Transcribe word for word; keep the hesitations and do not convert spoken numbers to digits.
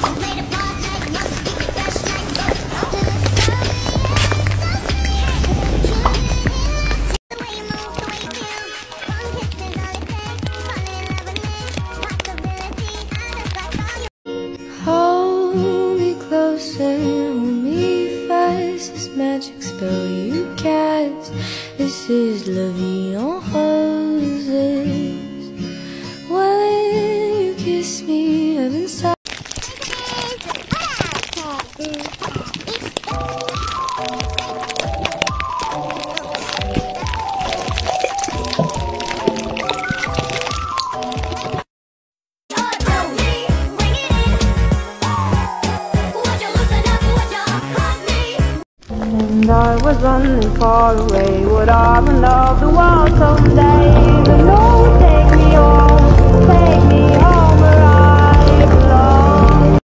Hold me closer, hold me fast. This magic spell you cast. This is la vie en roses. When you kiss me, heaven sighs. And I was running far away. Would I run off the world someday?